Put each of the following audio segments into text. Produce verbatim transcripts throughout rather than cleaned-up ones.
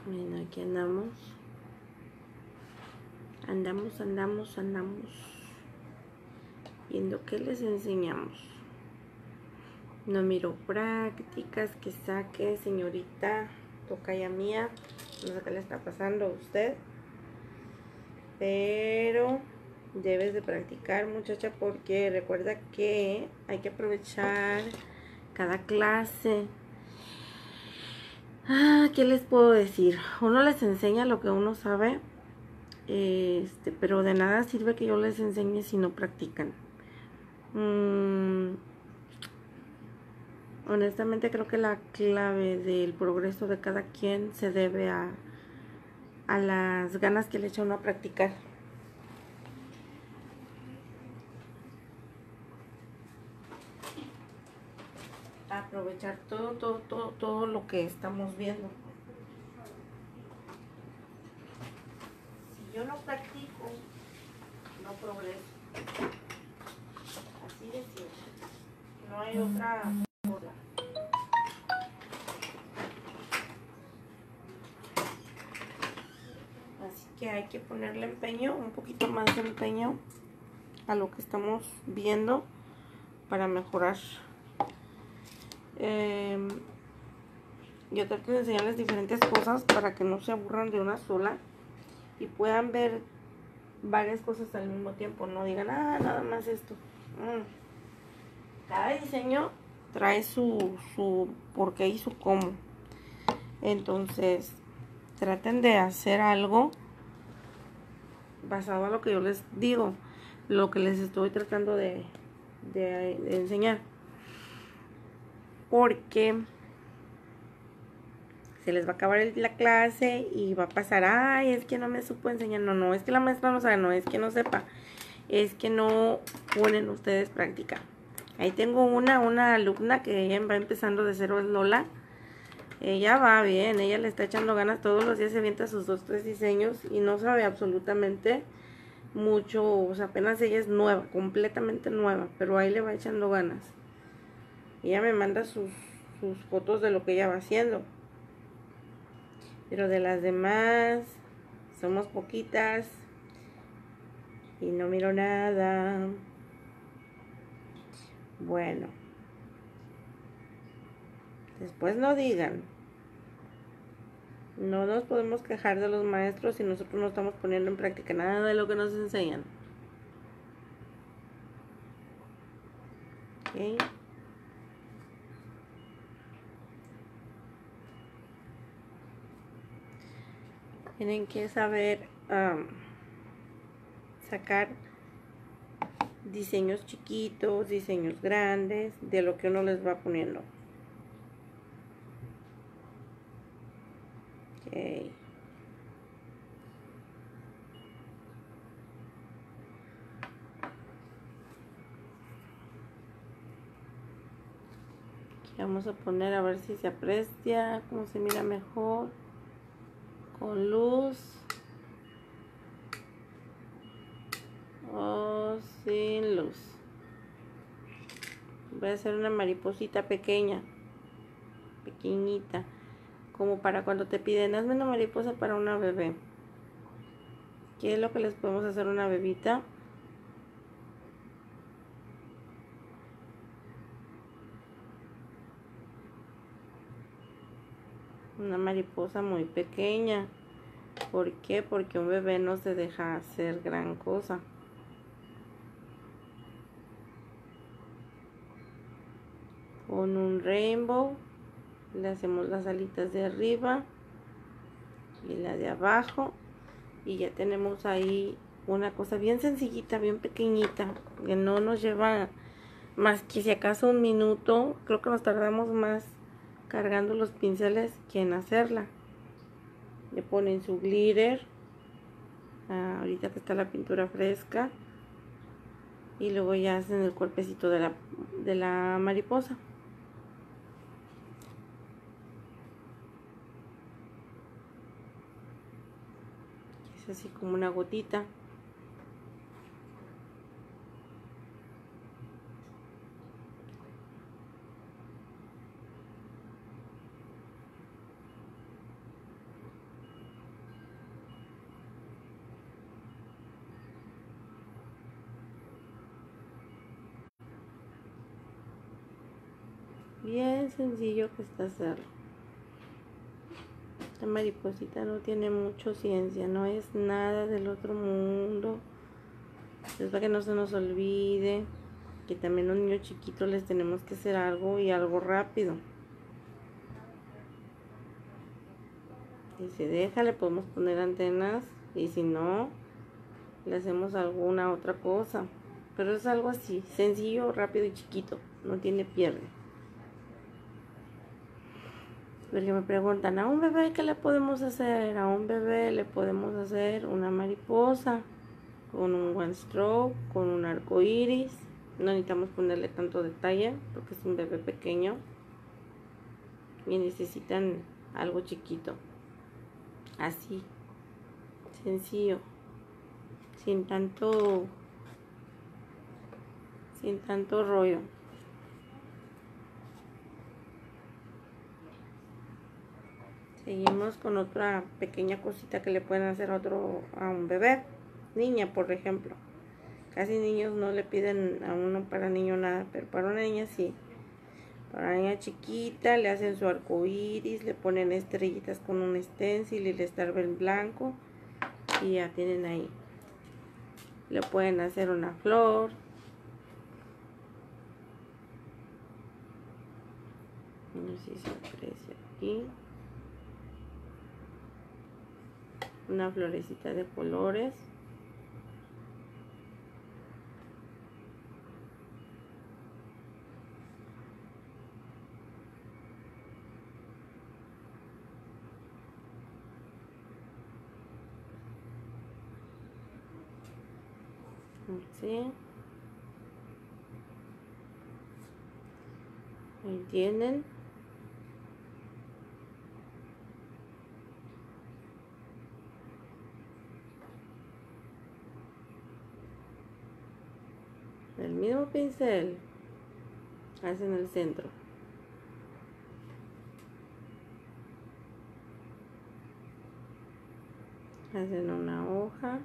Bueno, aquí andamos. Andamos, andamos, andamos. Viendo qué les enseñamos. No miro prácticas que saque, señorita tocaya mía. No sé qué le está pasando a usted. Pero debes de practicar, muchacha, porque recuerda que hay que aprovechar cada clase. Ah, ¿qué les puedo decir? Uno les enseña lo que uno sabe, este, pero de nada sirve que yo les enseñe si no practican. Mm, honestamente creo que la clave del progreso de cada quien se debe a, a las ganas que le echa uno a practicar. Aprovechar todo, todo, todo, todo lo que estamos viendo. Si yo no practico, no progreso. Así de simple. No hay otra forma. Así que hay que ponerle empeño, un poquito más de empeño a lo que estamos viendo para mejorar. Eh, yo trato de enseñarles diferentes cosas para que no se aburran de una sola y puedan ver varias cosas al mismo tiempo. No digan, ah, nada más esto. Mm. Cada diseño trae su, su por qué y su cómo. Entonces, traten de hacer algo basado en lo que yo les digo, lo que les estoy tratando de, de, de enseñar. Porque se les va a acabar el, la clase y va a pasar, ay, es que no me supo enseñar. No, no, es que la maestra no sabe, no, es que no sepa, es que no ponen ustedes práctica. Ahí tengo una, una alumna que ella va empezando de cero, es Lola. Ella va bien, ella le está echando ganas, todos los días se avienta sus dos, tres diseños y no sabe absolutamente mucho, o sea, apenas ella es nueva, completamente nueva, pero ahí le va echando ganas. Ella me manda sus, sus fotos de lo que ella va haciendo. Pero de las demás, somos poquitas y no miro nada. Bueno, después no digan. No nos podemos quejar de los maestros si nosotros no estamos poniendo en práctica nada de lo que nos enseñan. ¿Ok? Tienen que saber um, sacar diseños chiquitos, diseños grandes, de lo que uno les va poniendo. Okay. Aquí vamos a poner a ver si se aprecia, cómo se mira mejor, con luz o sin luz. Voy a hacer una mariposita pequeña, pequeñita, como para cuando te piden, hazme una mariposa para una bebé. ¿Qué es lo que les podemos hacer a una bebita? Una mariposa muy pequeña. ¿Por qué? Porque un bebé no se deja hacer gran cosa. Con un rainbow le hacemos las alitas de arriba y la de abajo y ya tenemos ahí una cosa bien sencillita, bien pequeñita, que no nos lleva más que si acaso un minuto. Creo que nos tardamos más cargando los pinceles que en hacerla. Le ponen su glitter, ah, ahorita que está la pintura fresca, y luego ya hacen el cuerpecito de la, de la mariposa. Es así como una gotita. bien sencillo que está hacerlo. Esta mariposita no tiene mucho ciencia, no es nada del otro mundo. Es para que no se nos olvide que también los niños chiquitos les tenemos que hacer algo y algo rápido. Y si deja, le podemos poner antenas, y si no, le hacemos alguna otra cosa. Pero es algo así, sencillo, rápido y chiquito, no tiene pierde. Porque me preguntan, ¿a un bebé qué le podemos hacer? A un bebé le podemos hacer una mariposa con un one stroke, con un arco iris. No necesitamos ponerle tanto detalle porque es un bebé pequeño y necesitan algo chiquito, así, sencillo, sin tanto sin tanto rollo. Seguimos con otra pequeña cosita que le pueden hacer a otro, a un bebé, niña por ejemplo. Casi niños no le piden a uno para niño nada, pero para una niña sí. Para una niña chiquita le hacen su arco iris, le ponen estrellitas con un stencil y el starbell blanco y ya tienen ahí. Le pueden hacer una flor. No sé si se aprecia aquí. Una florecita de colores. Así. Ahí tienen. El mismo pincel hacen el centro. Hacen una hoja.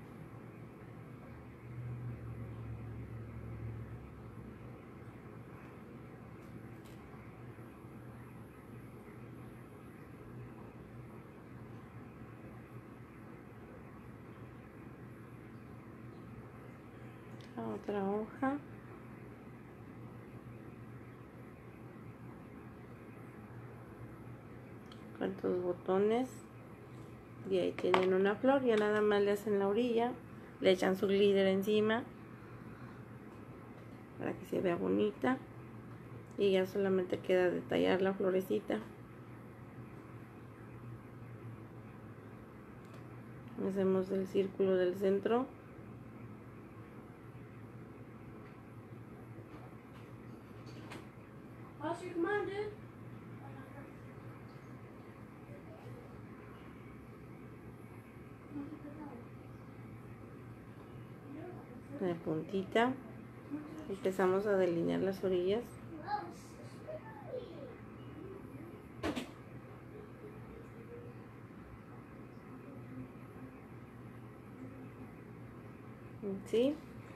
Otra hoja. Cuantos botones. Y ahí tienen una flor. Ya nada más le hacen la orilla. Le echan su glitter encima para que se vea bonita. Y ya solamente queda detallar la florecita. Hacemos el círculo del centro. La puntita. Empezamos a delinear las orillas. ¿Sí?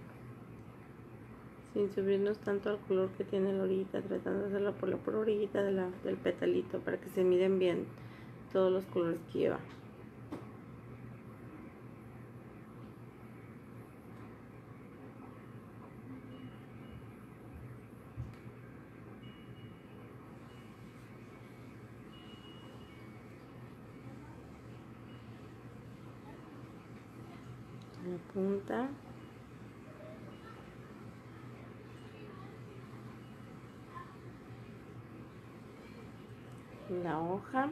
Sin subirnos tanto al color que tiene la orillita, tratando de hacerlo por la pura orillita de la, del petalito para que se miren bien todos los colores que lleva. La punta. La hoja.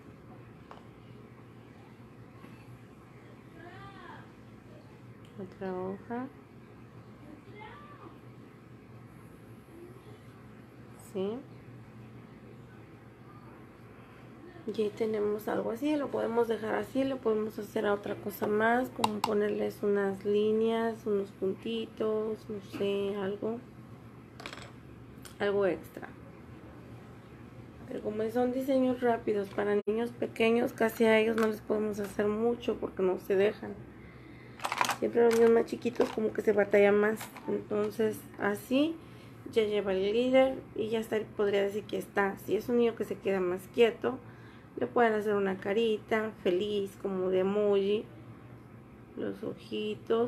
Otra hoja. Sí. Y ahí tenemos algo así, lo podemos dejar así, lo podemos hacer a otra cosa más, como ponerles unas líneas, unos puntitos, no sé, algo, algo extra. Pero como son diseños rápidos para niños pequeños, casi a ellos no les podemos hacer mucho porque no se dejan. Siempre los niños más chiquitos como que se batalla más. Entonces así ya lleva el glitter y ya está, podría decir que está. Si es un niño que se queda más quieto, le pueden hacer una carita feliz como de emoji, los ojitos,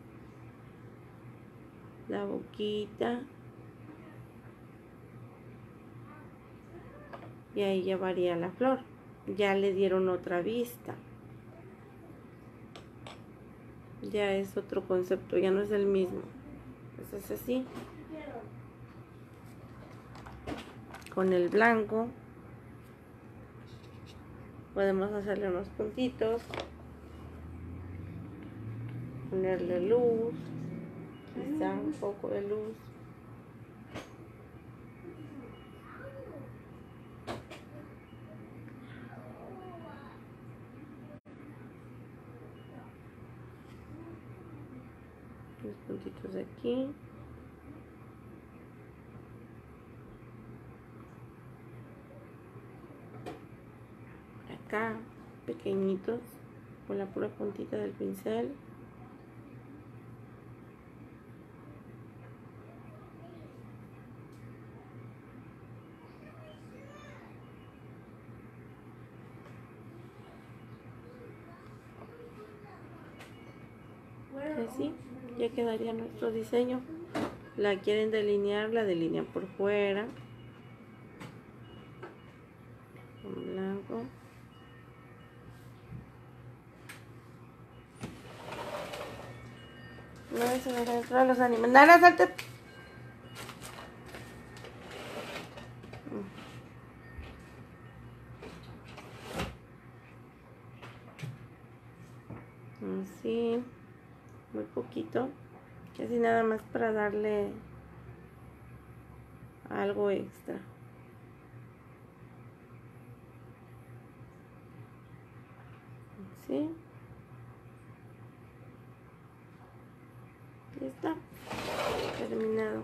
la boquita, y ahí ya varía la flor. Ya le dieron otra vista, ya es otro concepto, ya no es el mismo. Pues es así. Con el blanco podemos hacerle unos puntitos, ponerle luz, quizá un poco de luz. Los puntitos de aquí. Acá, pequeñitos, con la pura puntita del pincel. Así ya quedaría nuestro diseño. La quieren delinear, la delinean por fuera con blanco. No se dejan entrar los animales. Nara, salte. Así, muy poquito, casi nada más para darle algo extra. Así. Ya está. Terminado.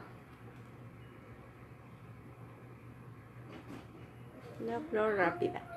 Una flor rápida.